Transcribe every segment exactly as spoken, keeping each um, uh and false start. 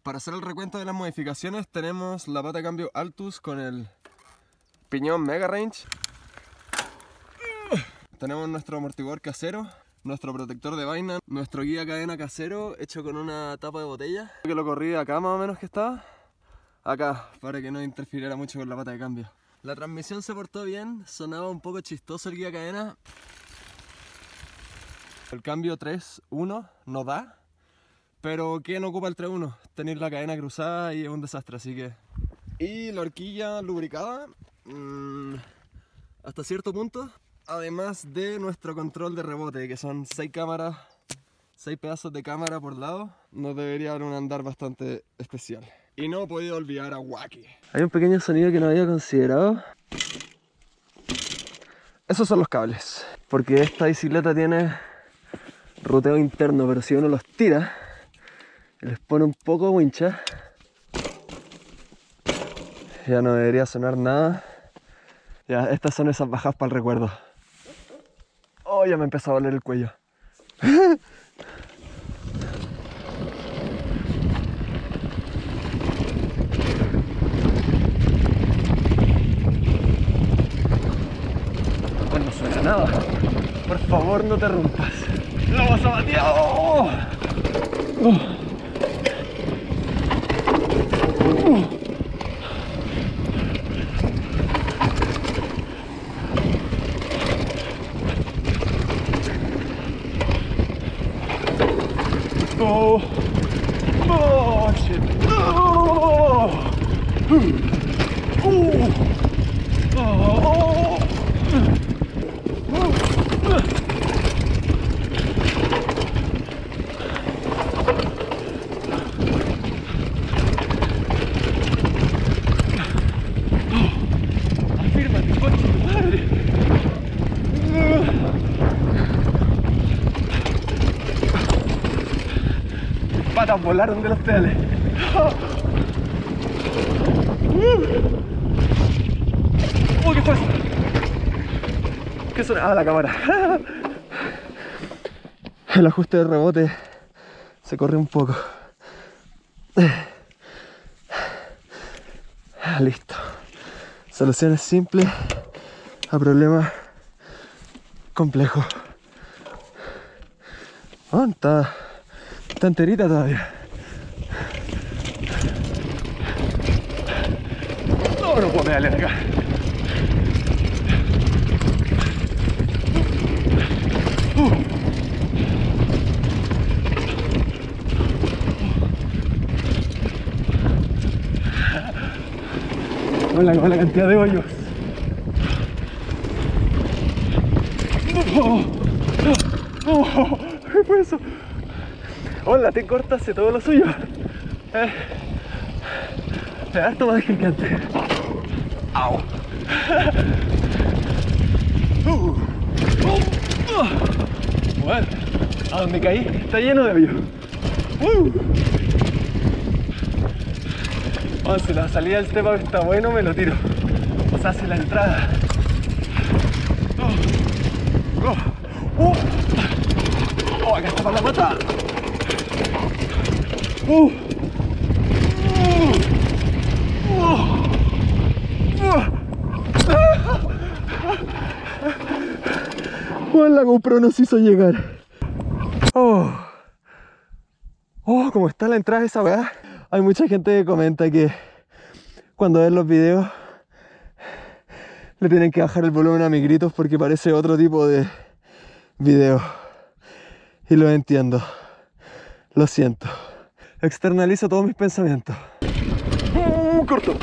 Para hacer el recuento de las modificaciones tenemos la pata de cambio Altus con el piñón Mega Range. Tenemos nuestro amortiguador casero, nuestro protector de vaina, nuestro guía cadena casero hecho con una tapa de botella. Que lo corrí acá más o menos que estaba, acá, para que no interfiriera mucho con la pata de cambio. La transmisión se portó bien, sonaba un poco chistoso el guía cadena. El cambio tres uno no da, pero ¿quién ocupa el tres uno? Tener la cadena cruzada y es un desastre, así que... Y la horquilla lubricada, mmm, hasta cierto punto. Además de nuestro control de rebote, que son seis cámaras, seis pedazos de cámara por lado, nos debería dar un andar bastante especial. Y no he podido olvidar a Wacky. Hay un pequeño sonido que no había considerado. Esos son los cables, porque esta bicicleta tiene ruteo interno, pero si uno los tira y les pone un poco wincha, ya no debería sonar nada. Ya, estas son esas bajadas para el recuerdo. Oh, ya me empezó a doler el cuello. Oh, no suena nada. Por favor, no te rompas. ¡Lobo sabateado! ¡Oh! ¡Oh! Oh, oh shit. Oh. Oh. Oh. Afírmate, coche de madre. Patas volaron de los pedales. ¡Oh, qué fue eso! ¿Qué suena? Ah, la cámara. El ajuste de rebote se corre un poco. Listo. Soluciones simples a problemas complejos. Oh, está, está enterita todavía. No, no puedo pedarle acá. Uh. Hola, con la cantidad de hoyos. Oh, oh, oh, ¿qué fue eso? Hola, te corta, hace todo lo suyo. Eh, te da harto más que el antes. Au. Uh, uh, uh. Bueno, a donde caí está lleno de hoyos. Uh. Oh, si la salida del step up está bueno, me lo tiro. O sea, si la entrada. Oh, oh, uh. Oh, acá está para la pata. Uh. Uh. Uh. Uh. La GoPro nos hizo llegar. Oh. Oh, como está la entrada de esa weá. Hay mucha gente que comenta que cuando ven los videos le tienen que bajar el volumen a mis gritos porque parece otro tipo de video. Y lo entiendo. Lo siento. Externalizo todos mis pensamientos. ¡Uh, corto!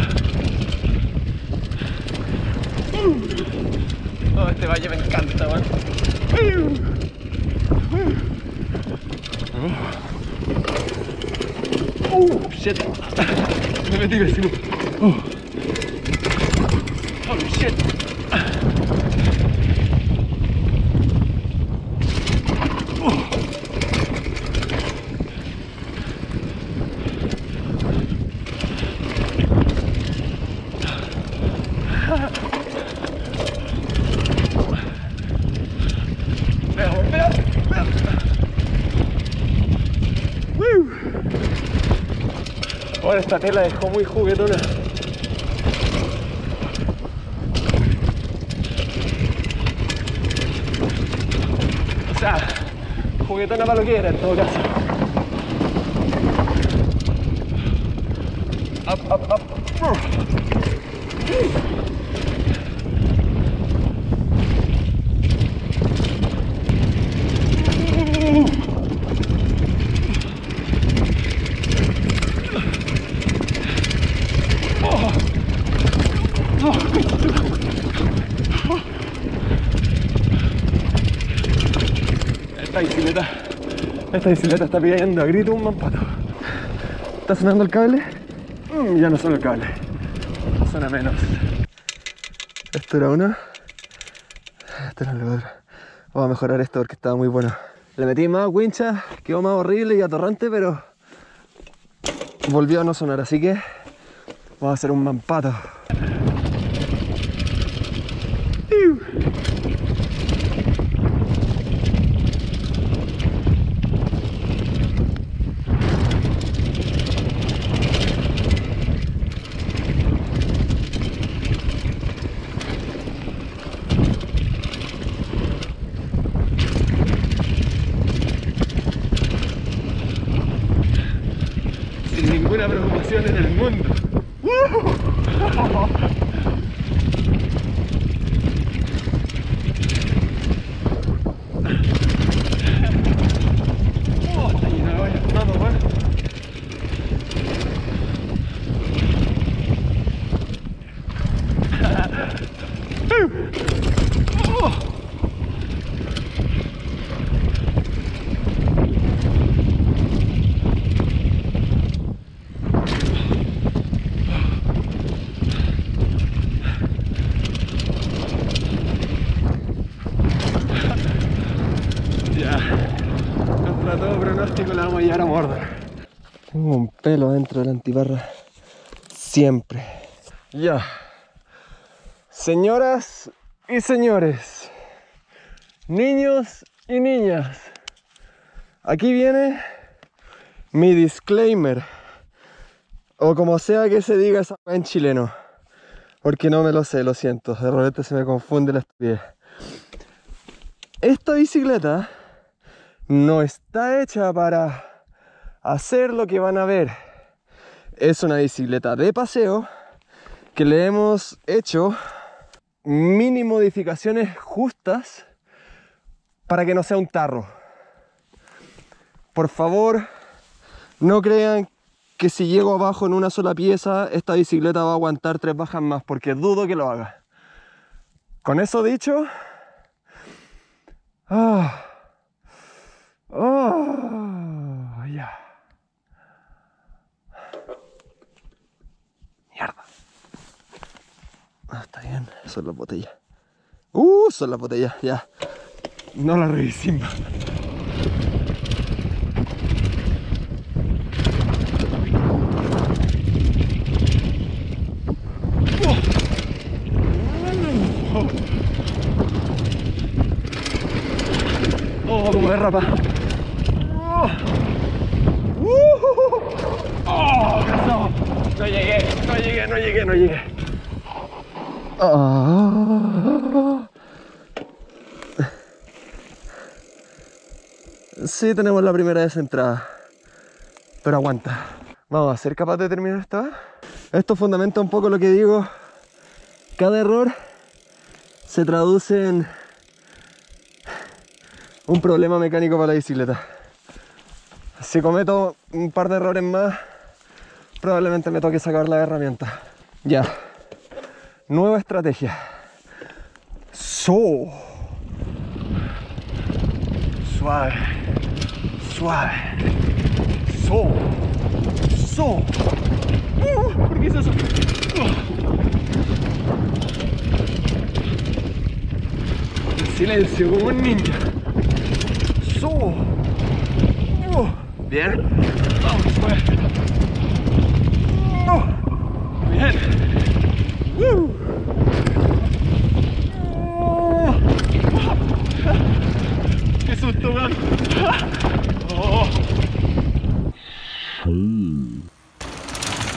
Oh, este valle me encanta, man. Oh, shit. Me metí vecino. Oh. Oh, shit. Oh. Veamos, veamos, veamos. Woo. Bueno, esta tela dejó muy juguetona. O sea, juguetona para lo que era en todo caso. Up, up, up. Esta bicicleta, esta bicicleta está pidiendo a grito un mampato. ¿Está sonando el cable? Mm, ya no suena el cable, suena menos. Esto era uno, esto era lo otro. Vamos a mejorar esto porque estaba muy bueno. Le metí más wincha, quedó más horrible y atorrante, pero volvió a no sonar, así que vamos a hacer un mampato. Sin ninguna preocupación en el mundo. Oh, está lleno de hoyos, vamos, bueno. Contra todo pronóstico la vamos a llevar a Mordor. Tengo un pelo dentro de la antiparra. Siempre. Ya. Señoras y señores, niños y niñas, aquí viene mi disclaimer, o como sea que se diga esa en chileno, porque no me lo sé, lo siento, de repente se me confunde la estupidez. Esta bicicleta no está hecha para hacer lo que van a ver. Es una bicicleta de paseo que le hemos hecho mini modificaciones justas para que no sea un tarro. Por favor, no crean que si llego abajo en una sola pieza, esta bicicleta va a aguantar tres bajas más, porque dudo que lo haga. Con eso dicho, ah, oh, ya. Mierda. Ah, está bien, son las botellas. Uh, son las botellas, ya. No las revisé. Oh, como derrapa. Oh, uh, oh, cansado. No llegué, no llegué, no llegué, no llegué. Oh. Sí, tenemos la primera desentrada, pero aguanta. Vamos a ser capaces de terminar esta. Esto fundamenta un poco lo que digo. Cada error se traduce en un problema mecánico para la bicicleta. Si cometo un par de errores más, probablemente me toque sacar la herramienta. Ya. Nueva estrategia. So. Suave. Suave. So. So. Uh, ¿por qué hice eso? Uh. Silencio, como un ninja. So. Uh. Bien. Vamos, pues. Uh. Bien. Uh. Uh. ¡Qué susto, man! Oh.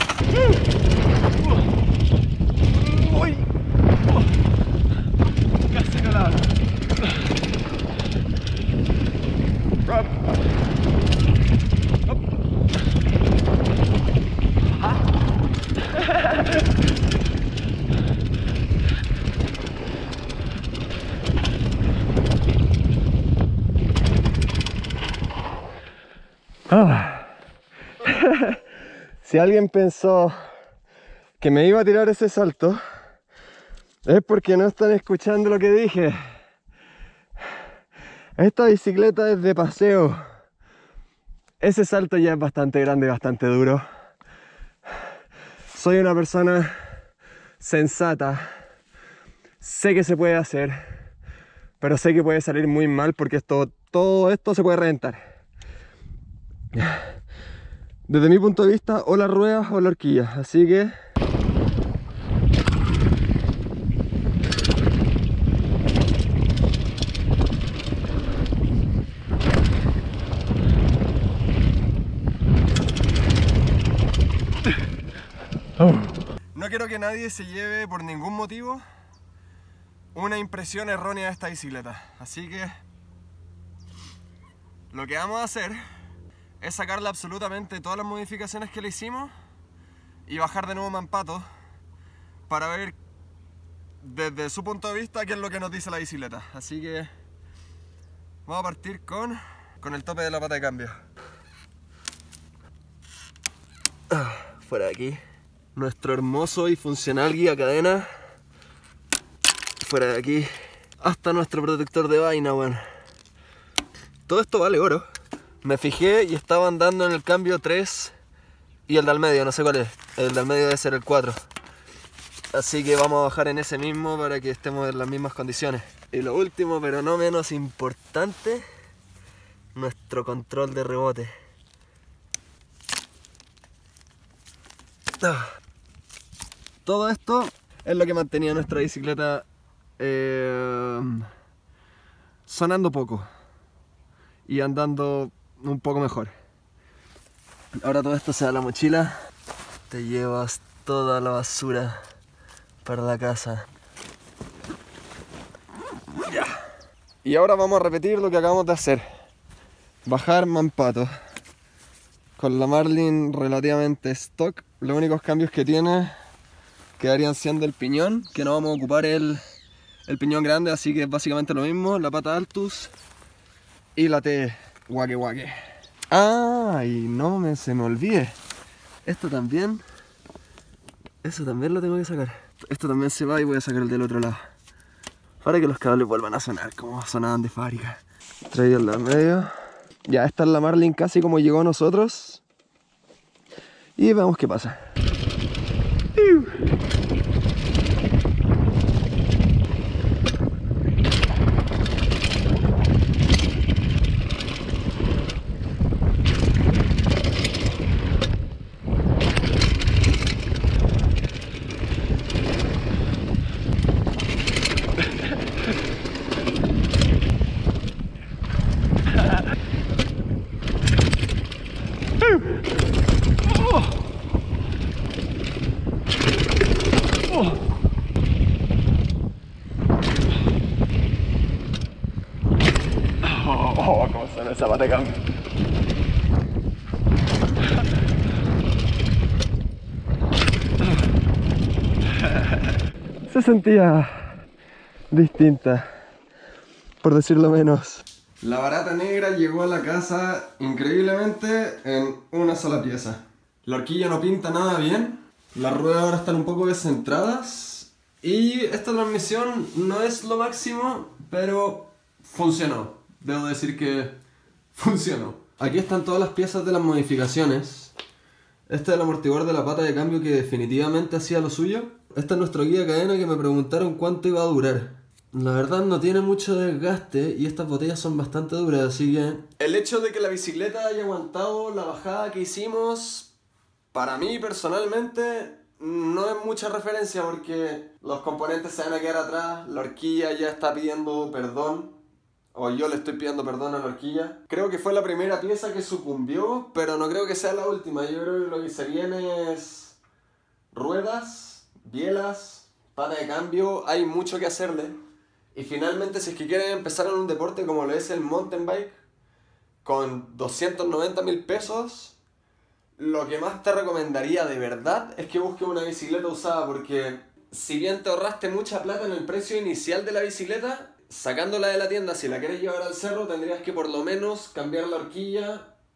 Ah. Si alguien pensó que me iba a tirar ese salto, es porque no están escuchando lo que dije. Esta bicicleta es de paseo. Ese salto ya es bastante grande y bastante duro. Soy una persona sensata. Sé que se puede hacer, pero sé que puede salir muy mal porque esto, todo esto se puede reventar. Desde mi punto de vista, o las ruedas o la horquilla. Así que... Oh. No quiero que nadie se lleve por ningún motivo una impresión errónea de esta bicicleta. Así que lo que vamos a hacer es sacarle absolutamente todas las modificaciones que le hicimos y bajar de nuevo Mampato para ver desde su punto de vista qué es lo que nos dice la bicicleta. Así que vamos a partir con, con el tope de la pata de cambio. Ah, fuera de aquí. Nuestro hermoso y funcional guía cadena. Fuera de aquí. Hasta nuestro protector de vaina, bueno. Todo esto vale oro. Me fijé y estaba andando en el cambio tres y el del medio, no sé cuál es. El del medio debe ser el cuatro. Así que vamos a bajar en ese mismo para que estemos en las mismas condiciones. Y lo último, pero no menos importante, nuestro control de rebote. Ah. Todo esto es lo que mantenía nuestra bicicleta eh, sonando poco y andando un poco mejor. Ahora todo esto se da a la mochila, te llevas toda la basura para la casa. Ya. Y ahora vamos a repetir lo que acabamos de hacer. Bajar Mampato con la Marlin relativamente stock. Los únicos cambios que tiene quedarían siendo el piñón, que no vamos a ocupar el, el piñón grande, así que es básicamente lo mismo. La pata Altus y la T Wake Wake. Ah, y no me, se me olvide, esto también, eso también lo tengo que sacar. Esto también se va y voy a sacar el del otro lado para que los cables vuelvan a sonar como sonaban de fábrica. Traí el del medio. Ya, esta es la Marlin casi como llegó a nosotros. Y veamos qué pasa. Oh, cómo suena esa pata de cambio. Se sentía distinta, por decirlo menos. La barata negra llegó a la casa increíblemente en una sola pieza. La horquilla no pinta nada bien, las ruedas ahora están un poco descentradas y esta transmisión no es lo máximo, pero funcionó. Debo decir que funcionó. Aquí están todas las piezas de las modificaciones. Este es el amortiguador de la pata de cambio que definitivamente hacía lo suyo. Este es nuestro guía cadena que me preguntaron cuánto iba a durar. La verdad no tiene mucho desgaste y estas botellas son bastante duras, así que... El hecho de que la bicicleta haya aguantado la bajada que hicimos, para mí personalmente, no es mucha referencia porque los componentes se van a quedar atrás, la horquilla ya está pidiendo perdón, o yo le estoy pidiendo perdón a la horquilla. Creo que fue la primera pieza que sucumbió, pero no creo que sea la última. Yo creo que lo que se viene es ruedas, bielas, pata de cambio, hay mucho que hacerle. Y finalmente, si es que quieren empezar en un deporte como lo es el mountain bike, con doscientos noventa mil pesos, lo que más te recomendaría de verdad es que busques una bicicleta usada, porque si bien te ahorraste mucha plata en el precio inicial de la bicicleta, sacándola de la tienda, si la quieres llevar al cerro, tendrías que por lo menos cambiar la horquilla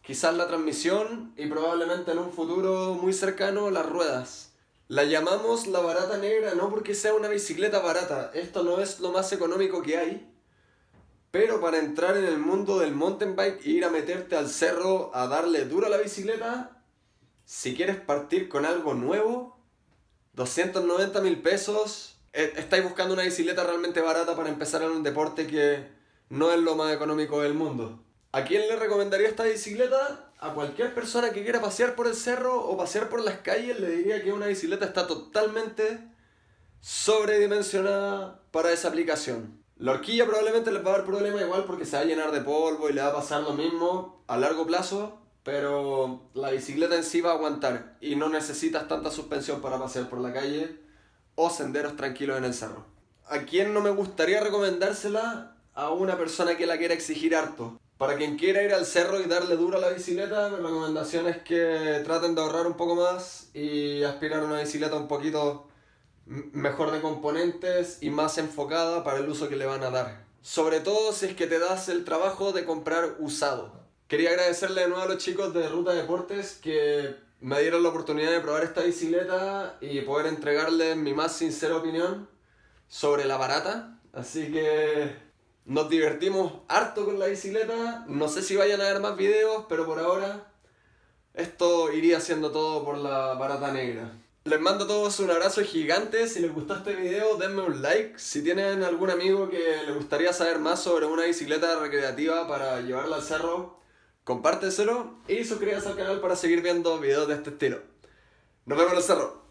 quizás la transmisión y probablemente en un futuro muy cercano las ruedas. La llamamos la barata negra no porque sea una bicicleta barata, esto no es lo más económico que hay, pero para entrar en el mundo del mountain bike e ir a meterte al cerro a darle duro a la bicicleta, si quieres partir con algo nuevo, doscientos noventa mil pesos, estáis buscando una bicicleta realmente barata para empezar en un deporte que no es lo más económico del mundo. ¿A quién le recomendaría esta bicicleta? A cualquier persona que quiera pasear por el cerro o pasear por las calles, le diría que una bicicleta está totalmente sobredimensionada para esa aplicación. La horquilla probablemente les va a dar problema igual porque se va a llenar de polvo y le va a pasar lo mismo a largo plazo, pero la bicicleta en sí va a aguantar y no necesitas tanta suspensión para pasear por la calle o senderos tranquilos en el cerro. ¿A quién no me gustaría recomendársela? A una persona que la quiera exigir harto. Para quien quiera ir al cerro y darle duro a la bicicleta, mi recomendación es que traten de ahorrar un poco más y aspirar a una bicicleta un poquito mejor de componentes y más enfocada para el uso que le van a dar. Sobre todo si es que te das el trabajo de comprar usado. Quería agradecerle de nuevo a los chicos de Ruta Deportes que me dieron la oportunidad de probar esta bicicleta y poder entregarles mi más sincera opinión sobre la barata. Así que nos divertimos harto con la bicicleta. No sé si vayan a ver más videos, pero por ahora esto iría siendo todo por la barata negra. Les mando a todos un abrazo gigante. Si les gustó este video, denme un like. Si tienen algún amigo que le gustaría saber más sobre una bicicleta recreativa para llevarla al cerro, compárteselo y suscríbanse al canal para seguir viendo videos de este estilo. Nos vemos en el cerro.